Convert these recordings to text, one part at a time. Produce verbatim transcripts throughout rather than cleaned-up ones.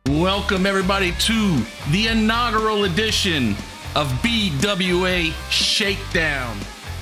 Welcome everybody to the inaugural edition of B W A Shakedown.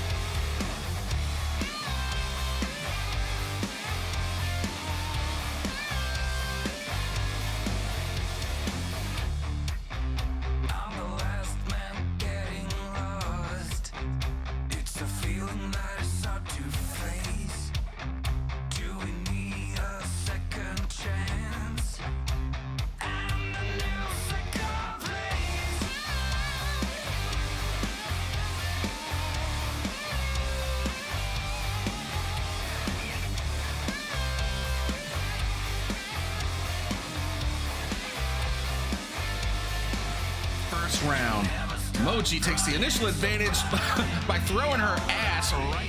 Round. Moji takes the initial advantage by throwing her ass right.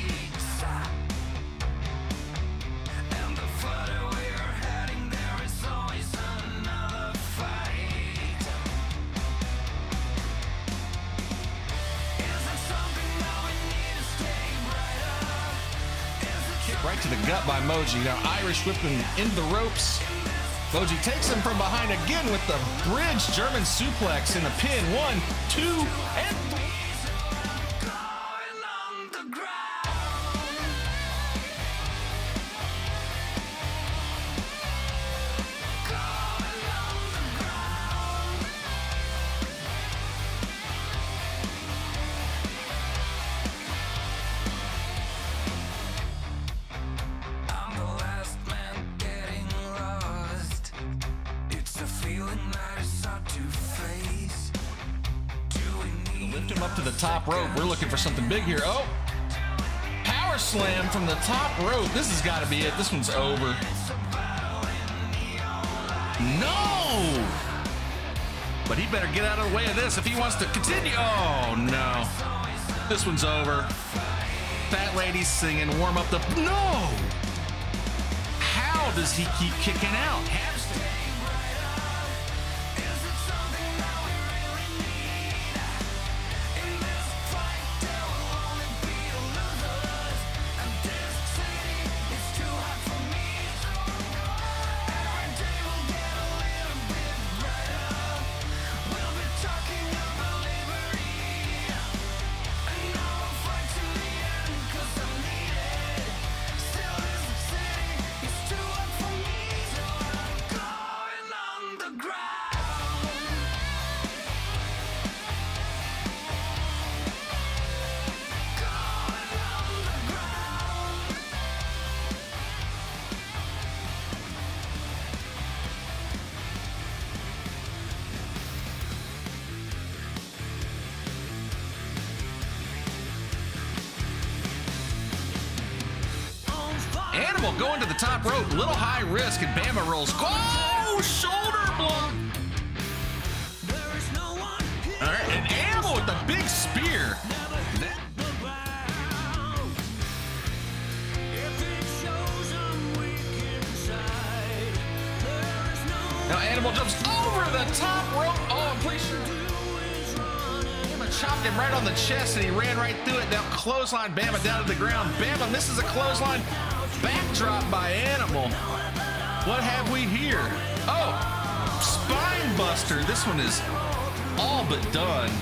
Kick right to the gut by Moji. Now Irish whipping into the ropes. Moji takes him from behind again with the bridge German suplex in the pin. One, two, and three. Lift him up to the top rope. We're looking for something big here. Oh, power slam from the top rope. This has got to be it. This one's over. No, but he better get out of the way of this if he wants to continue. Oh no, this one's over. Fat lady singing, warm up the. No, how does he keep kicking out? Animal going to the top rope, little high risk, and Bama rolls. Oh, shoulder block. All right, and Animal with the big spear. Now Animal jumps over the top rope. Oh, I'm pretty sure. Bama chopped him right on the chest, and he ran right through it. Now clothesline Bama down to the ground. Bama misses a clothesline. Backdrop by Animal. What have we here? Oh, spine buster. This one is all but done.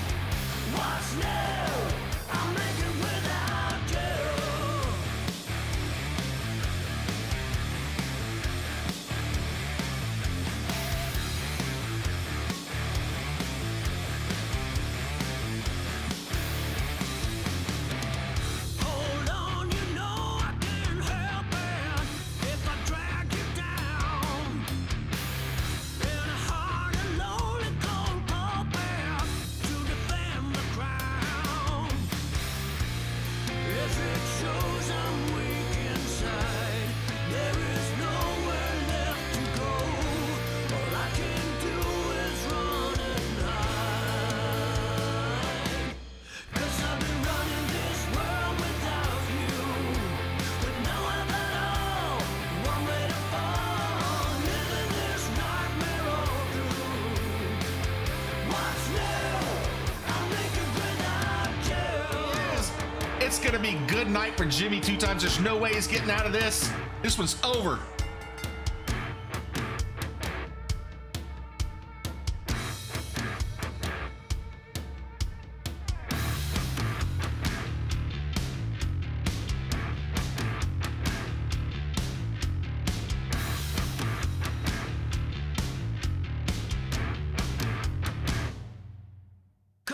It's going to be good night for Jimmy two times. There's no way he's getting out of this. This one's over.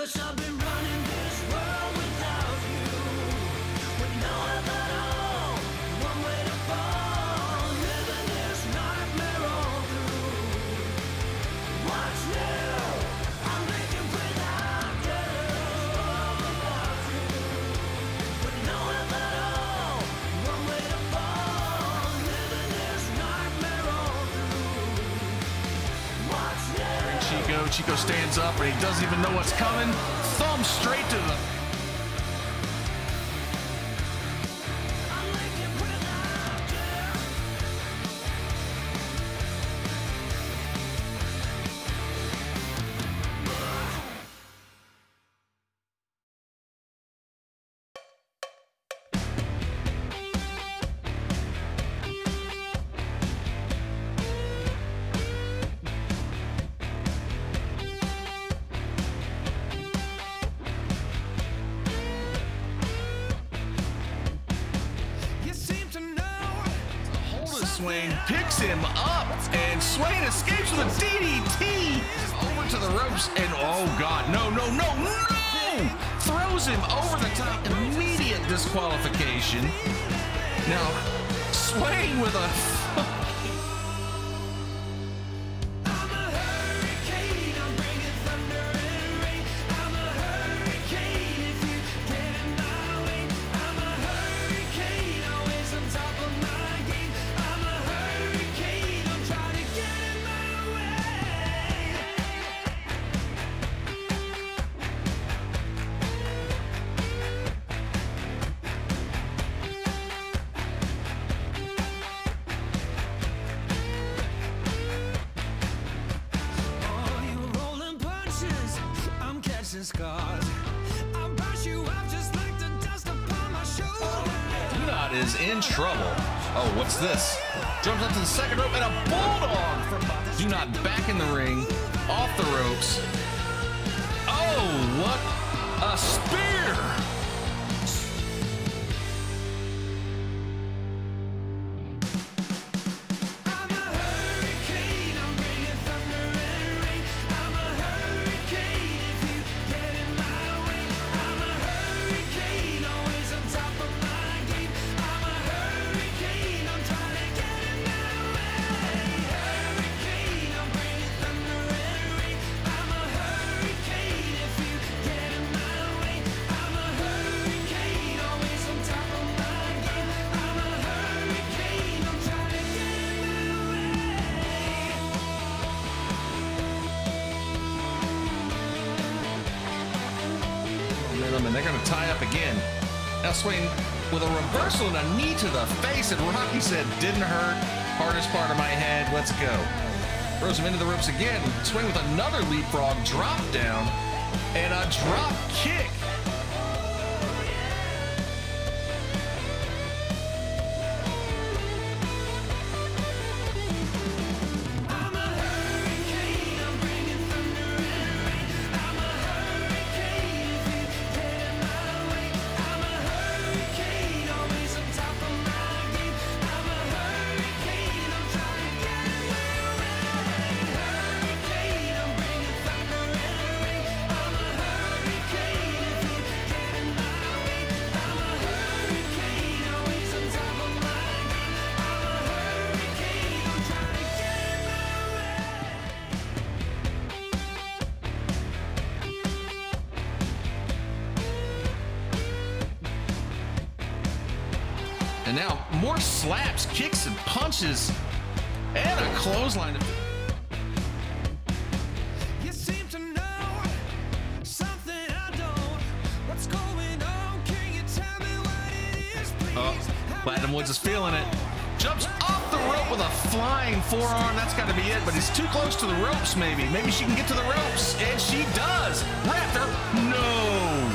wish I'd been running this world without you. With no help at all, one way to fall, living this nightmare all through. Watch now, I'm making without you, without you. With no help at all, one way to fall, living this nightmare all through. Watch now. Chico, Chico stands up and he doesn't even know what's coming. Thumb straight to the... I'm making without you. You seem to know. Hold of Swain picks him up, and Swain escapes with a D D T over to the ropes, and oh god, no, no, no, no! Throws him over the top, immediate disqualification. Now, Swain with a... I'm a hurricane, I'm bringing thunder and rain. I'm a hurricane if you get in my way. I'm a hurricane, always on top of my game. I'm a hurricane, I'm trying to get in my way. Oh, you rolling punches, I'm catching scars. I'll brush you off just like the dust upon my shoulder. Dunod is in trouble. Oh, what's this? Jumps up to the second rope and a bulldog from Dunod back in the ring, off the ropes. Oh, what a spear! I'm a hurricane, I'm bringing thunder and rain. I'm a hurricane if you get in my way. I'm a hurricane, always on top of my game. I'm a hurricane, I'm trying to get in my way. Hurricane, I'm bringing thunder and rain. I'm a hurricane if you get in my way. I'm a hurricane, always on top of my game. I'm a hurricane, I'm trying to get in my way. Rhythm, and they're going to tie up again. Now Swain with a reversal and a knee to the face, and Rocky said, didn't hurt, hardest part of my head, let's go. Throws him into the ropes again. Swain with another leapfrog, drop down, and a drop kick. I'm a hurricane, I'm bringing thunder and rain. I'm a hurricane if you get in my way. I'm a hurricane, always on top of my game. I'm a hurricane, I'm trying to get in my way. Hurricane, I'm bringing thunder and rain. I'm a hurricane if you get in my way. I'm a hurricane, always on top of my game. I'm a hurricane, I'm trying to get in my way. And now more slaps, kicks, and punches, and a clothesline. You seem to know something I don't. What's going on? Can you tell me what it is, please? Oh, Platinum Woods is feeling it. Jumps off the rope with a flying forearm. That's got to be it, but he's too close to the ropes, maybe. Maybe she can get to the ropes, and she does. Raptor, no.